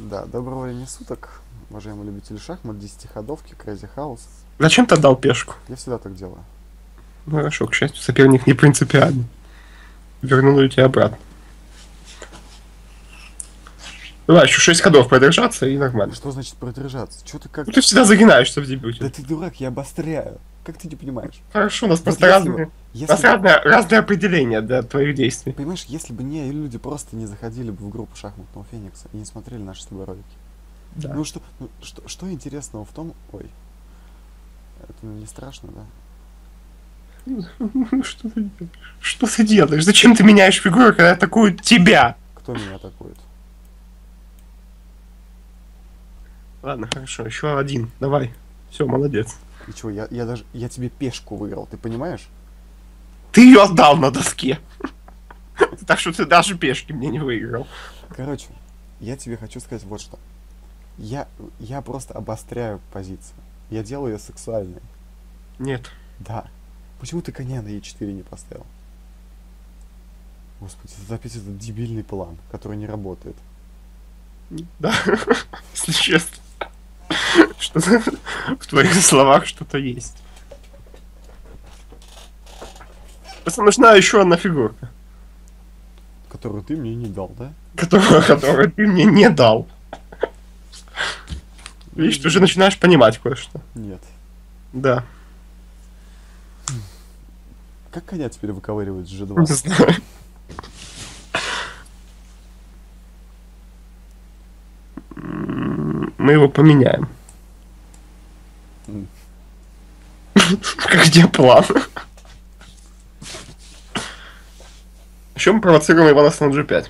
Да, доброго времени суток, уважаемые любители шахмат, 10-ходовки, Crazy House. Зачем ты отдал пешку? Я всегда так делаю. Ну хорошо, к счастью, соперник не принципиальный. Вернул ее тебе обратно. Давай, еще 6 ходов продержаться и нормально. Что значит продержаться? Что ты как... Ну ты всегда загинаешься в дебюте. Да ты дурак, я обостряю. Как ты не понимаешь? Хорошо, у нас Вот просто если бы- разные, у если нас бы- разные определения для твоих действий. Понимаешь, если бы не люди просто не заходили бы в группу шахматного Феникса и не смотрели наши с тобой ролики. Да. Что интересного в том... Ой, это не страшно, да? Ну, что ты делаешь? Что ты делаешь? Зачем ты меняешь фигуру, когда атакуют тебя? Кто меня атакует? Ладно, хорошо, еще один. Давай. Все, молодец. И чего, я тебе пешку выиграл, ты понимаешь? Ты ее отдал на доске. Так что ты даже пешки мне не выиграл. Короче, я тебе хочу сказать вот что. Я просто обостряю позицию. Я делаю ее сексуальной. Нет. Да. Почему ты коня на Е4 не поставил? Господи, это опять этот дебильный план, который не работает. Да, если честно. Что-то в твоих словах что-то есть. Просто нужна еще одна фигурка, Которую ты мне не дал, да? которую ты мне не дал. Видишь, ты уже начинаешь понимать кое-что. Нет. Да, Как коня теперь выковыривать с не G2? знаю. Мы его поменяем. М. Где план? Еще мы провоцируем Ивана на G5.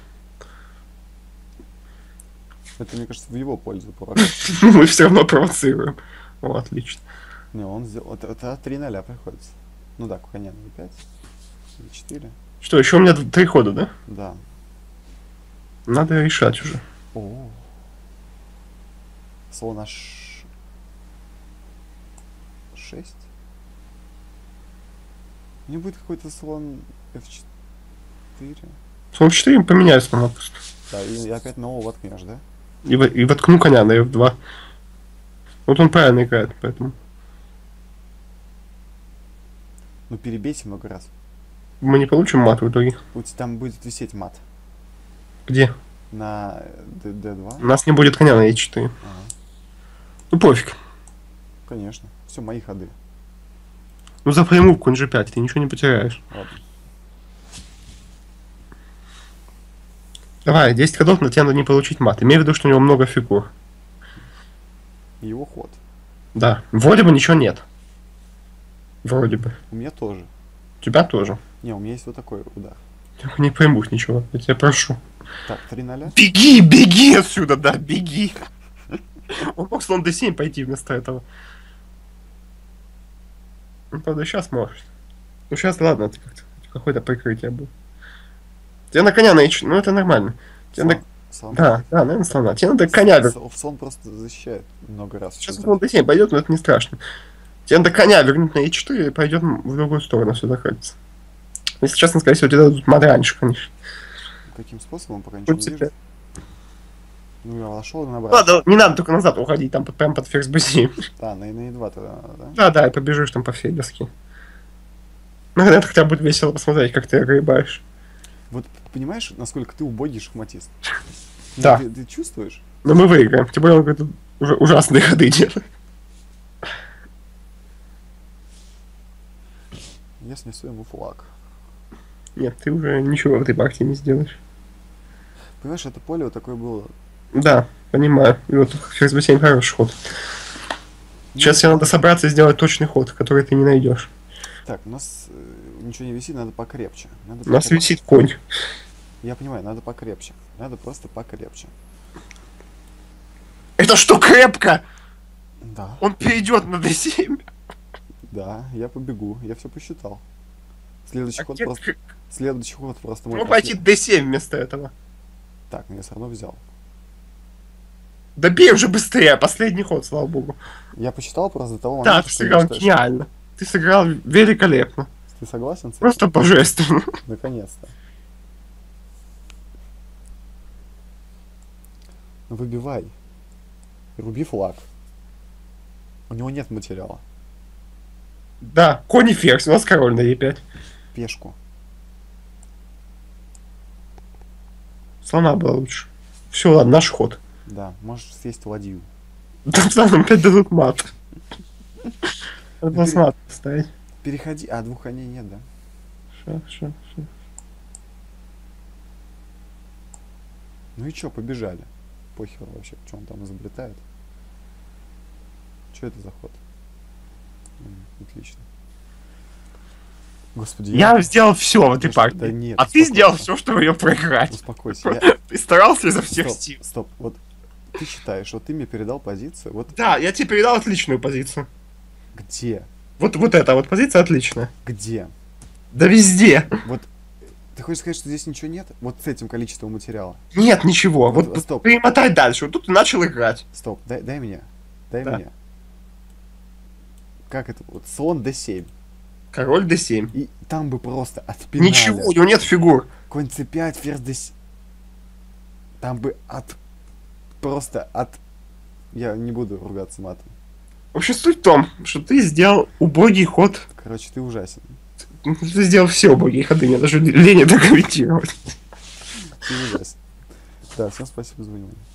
Это, мне кажется, в его пользу. Мы все равно провоцируем. О, отлично. Не, он сделал... Это 3-0 приходится. Ну да, коня на E5. E4. Что, еще у меня 3 хода, да? Да. Надо решать уже. О. Слон 6. Не будет какой-то слон F4. Слон 4 поменяю слона просто. Да, и опять нового воткнешь, да? И воткну коня на F2. Вот он правильно играет, поэтому Ну перебейте много раз. мы не получим мат в итоге. У тебя там будет висеть мат. Где? На D2. У нас не будет коня на E4. Ага, Ну пофиг. конечно. Все, мои ходы. Ну за прямую конь G5, ты ничего не потеряешь. Ладно. Давай, 10 ходов, но тебе надо не получить мат. Имею в виду, что у него много фигур. Его ход. Да. Вроде бы ничего нет. Вроде бы. У меня тоже. У тебя тоже. Не, у меня есть вот такой удар. Я не пойму ничего, я тебя прошу. Так, 3-0. Беги, беги отсюда, да, беги. Он мог слон D7 пойти вместо этого. Ну, правда, сейчас может. Ну, сейчас, ладно, это как-то какое-то прикрытие было. Тебе на коня наичу, ну это нормально. Тебе на... Слон. Да, наверное, слона. Тебе надо коня Слон просто защищает много раз. Сейчас Что-то. слон D7 пойдет, но это не страшно. Тебе надо коня вернуть на E4 и пойдет в другую сторону, все находится. Если честно, скорее всего, тебе дадут мат раньше, конечно. Каким способом, пока ничего не Будь вижу. себе. Ну, я вошел и набрал. Ладно, не надо только назад уходить, там прям под ферзь B7. Да, на E2 тогда надо, да? Да, да, и побежишь там по всей доске. Ну, это хотя бы будет весело посмотреть, как ты огребаешь. Вот понимаешь, насколько ты убогий шахматист? Ну, Да. Ты чувствуешь? Но мы выиграем. Тем более он какие-то ужасные ходы делает. Я снесу ему флаг. Нет, ты уже ничего в этой партии не сделаешь. Понимаешь, это поле вот такое было. Да, понимаю. И вот ферзь B7 хороший ход. Сейчас тебе надо собраться и сделать точный ход, который ты не найдешь. Так, у нас ничего не висит, надо покрепче. Надо У нас покрепче. висит конь. Я понимаю, надо покрепче. Надо просто покрепче. Это что, крепко? Да, Он перейдет на D7. да, я побегу. Я все посчитал. Следующий ход где просто. Следующий ход просто мой. Ну, пойти D7 вместо этого. Так, но я все равно взял. Да бей уже быстрее, последний ход, слава богу. Я посчитал просто до того Да, момента, ты что я сыграл считаю, гениально. Ты сыграл великолепно. Ты согласен с этим? Просто божественно. Наконец-то. Выбивай. Руби флаг. У него нет материала. Да, конь и ферзь, у нас король на e5. Пешку. Слона было лучше. Все, ладно, наш ход. Да, можешь съесть ладью. Там нам опять дадут мат. Надо было с мат ставить. Переходи. А, двух коней нет, да? Шах. Ну и чё, побежали. Похер вообще, что он там изобретает. Что это за ход? Отлично. Господи, Я сделал все в этой Да партии. нет, А ты успокойся. сделал все, чтобы ее проиграть. Успокойся. Я... Ты старался изо всех Стоп, сил. стоп. Вот ты считаешь, вот ты мне передал позицию. Вот Да, я тебе передал отличную позицию. где? Вот эта вот позиция отличная. Где? Да везде. Вот ты хочешь сказать, что здесь ничего нет? Вот с этим количеством материала. Нет, ничего. Вот, Вот стоп. перемотай дальше. Вот тут ты начал играть. Стоп, дай мне. Дай Да. мне. Как это? Вот слон d7. Король d7. И там бы просто отпинали. Ничего, у него нет фигур. Конь c5, ферзь d7. Там бы просто от... Я не буду ругаться матом. В общем, суть в том, что ты сделал убогий ход. Короче, ты ужасен. Ты сделал все убогие ходы. Мне даже лень это комментировать. Ты ужасен. Да, всем спасибо за внимание.